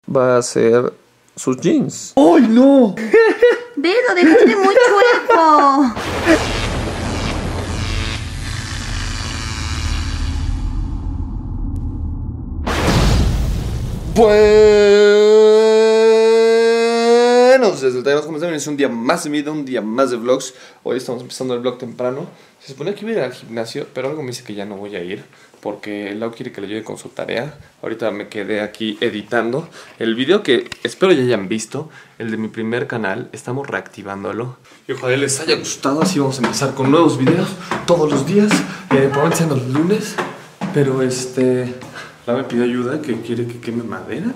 va a hacer sus jeans. ¡Ay, no! Ve, lo dejaste muy chueco. Buenos días, ¿cómo están? Es un día más de vida, un día más de vlogs. Hoy estamos empezando el vlog temprano. Se supone que iba a ir al gimnasio, pero algo me dice que ya no voy a ir porque Lau quiere que le ayude con su tarea. Ahorita me quedé aquí editando el video que espero ya hayan visto, el de mi primer canal. Estamos reactivándolo y ojalá les haya gustado. Así vamos a empezar con nuevos videos todos los días. Probablemente sean los lunes, pero Lau me pidió ayuda, que quiere que queme madera.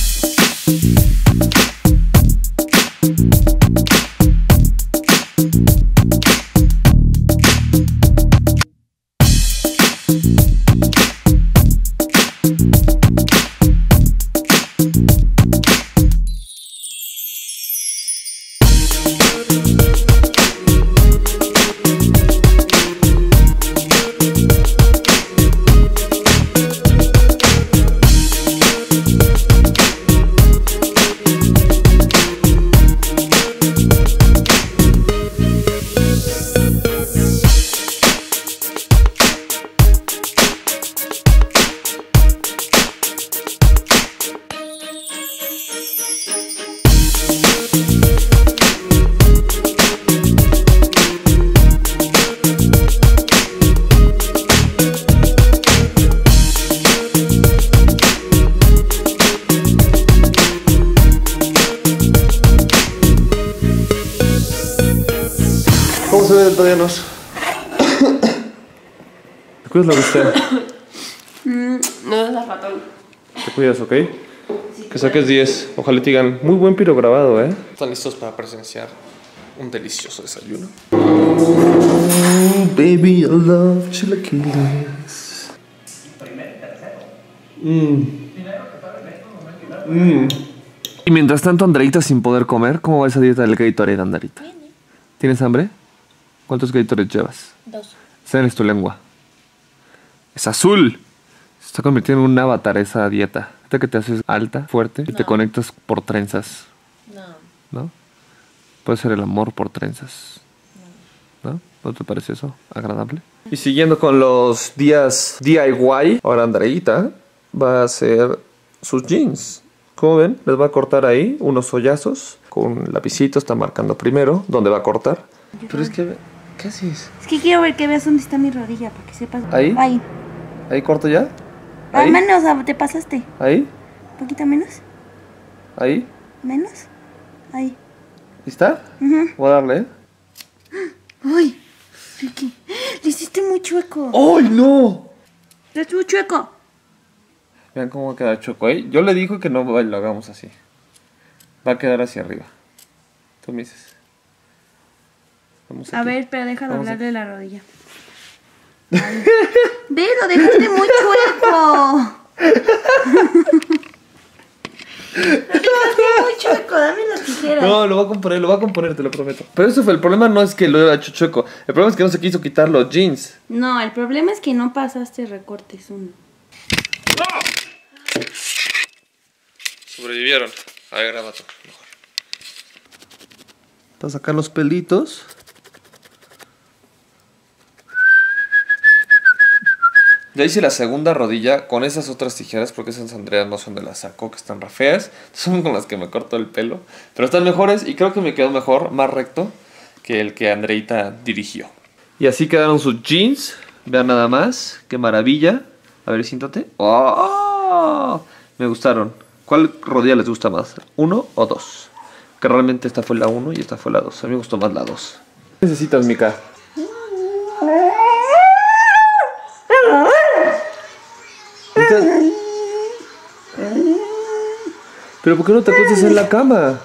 ¿Cómo se ve todavía no? ¿Te cuidas la vista? No es ratón. Te cuidas, ¿ok? Sí, que saques 10. Ojalá te digan, muy buen piro grabado, ¿eh? ¿Están listos para presenciar un delicioso desayuno? Oh, baby, I love chilaquiles. Y mientras tanto, Andreita sin poder comer, ¿cómo va esa dieta del Gatorade, Andreita? ¿Tienes hambre? ¿Cuántos Gatorades llevas? 2. Enséñales tu lengua. Es azul. Se está convirtiendo en un avatar esa dieta. Esta que te haces alta, fuerte y te conectas por trenzas. ¿No? Puede ser el amor por trenzas. ¿No? ¿No te parece eso agradable? Y siguiendo con los días DIY, ahora Andreita va a hacer sus jeans. ¿Cómo ven? Les va a cortar ahí unos hoyazos. Con un lapicito está marcando primero dónde va a cortar. Pero es que... ¿Qué haces? Es que quiero ver que veas dónde está mi rodilla para que sepas. ¿Ahí? Ahí. ¿Ahí corto ya? ¿Ahí? Menos, te pasaste. ¿Ahí? ¿Un poquito menos? ¿Ahí? ¿Menos? Ahí. ¿Está? Voy a darle, ¿eh? ¡Ay! Ricky, le hiciste muy chueco. ¡Ay, no! Le hiciste muy chueco. Vean cómo va a quedar choco, ¿eh? Yo le digo que no lo hagamos así. Va a quedar hacia arriba. Tú me dices. Vamos A aquí. ver, pero deja de Vamos hablarle de la rodilla. Ve, lo dejaste muy chueco. Lo dejaste muy chueco, dame las tijeras. No, lo va a componer, te lo prometo. Pero eso fue, el problema no es que lo haya hecho chueco. El problema es que no se quiso quitar los jeans. No, el problema es que no pasaste recortes uno. Sobrevivieron. A ver, graba tú, mejor. Para sacar los pelitos. Ya hice la segunda rodilla con esas otras tijeras, porque esas Andreas no son de las Saco, que están re feas. Son con las que me corto el pelo. Pero están mejores y creo que me quedó mejor, más recto, que el que Andreita dirigió. Y así quedaron sus jeans. Vean nada más, qué maravilla. A ver, siéntate. ¡Oh! Me gustaron. ¿Cuál rodilla les gusta más? ¿1 o 2? Que realmente esta fue la 1 y esta fue la 2. A mí me gustó más la 2. ¿Qué necesitas, Mika? ¿Pero por qué no te acuestas en la cama?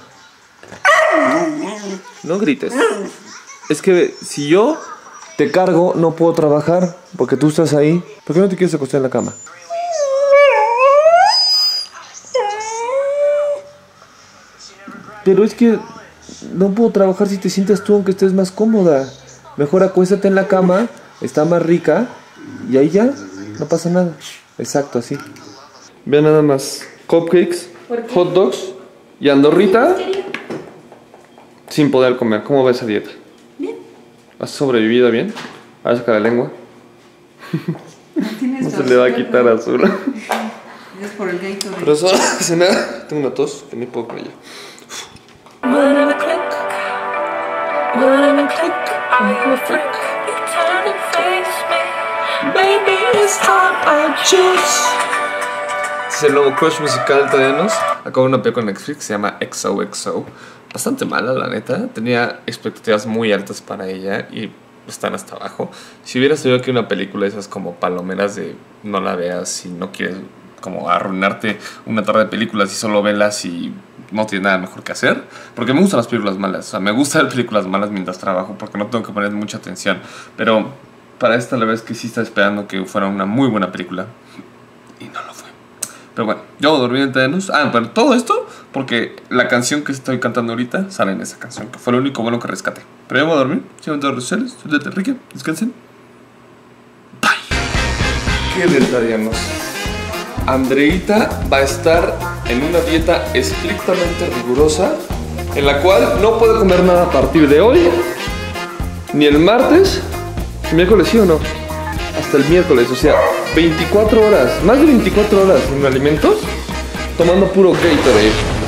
No grites. Es que si yo te cargo, no puedo trabajar porque tú estás ahí. ¿Por qué no te quieres acostar en la cama? Pero es que no puedo trabajar si te sientas tú, aunque estés más cómoda. Mejor acuéstate en la cama, está más rica y ahí ya, no pasa nada. Exacto, así. Vean nada más, cupcakes ¿Por qué? hot dogs y andorrita sin poder comer. ¿Cómo ves esa dieta? Bien. ¿Has sobrevivido bien? A ver, saca la lengua. Tienes No se le va a quitar azul. Es por el Gatorade. Pero eso, cenar, tengo una tos que ni puedo con ella. Es el nuevo crush musical de Thanos. Acabo de una película en Netflix que se llama XOXO. Bastante mala, la neta. Tenía expectativas muy altas para ella y están hasta abajo. Si hubiera sabido que una película de esas como palomeras de no la veas si no quieres como arruinarte una tarde de películas y solo velas y no tienes nada mejor que hacer, porque me gustan las películas malas, o sea, me gusta ver películas malas mientras trabajo porque no tengo que poner mucha atención, pero para esta la verdad es que sí estaba esperando que fuera una muy buena película y no lo fue. Pero bueno, yo dormí en Thanos. Pero todo esto porque la canción que estoy cantando ahorita sale en esa canción, que fue lo único bueno que rescaté. Pero yo me voy a dormir, sigo en todas las redes sociales, soy de Enrique, descansen. Bye. ¿Qué deltadianos? Andreita va a estar en una dieta estrictamente rigurosa, en la cual no puede comer nada a partir de hoy, ni el martes, el miércoles sí o no, hasta el miércoles, o sea, 24 horas, más de 24 horas sin alimentos, tomando puro Gatorade.